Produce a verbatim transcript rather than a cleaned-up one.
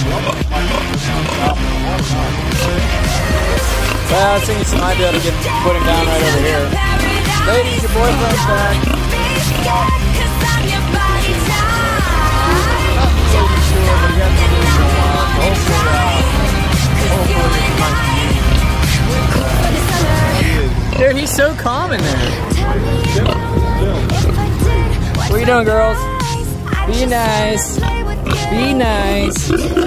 Well, I was thinking you might be able to get put him down right over here. Ladies, your boyfriend's back. Dude, he's so calm in there. What are you doing, girls? Be nice. Be nice.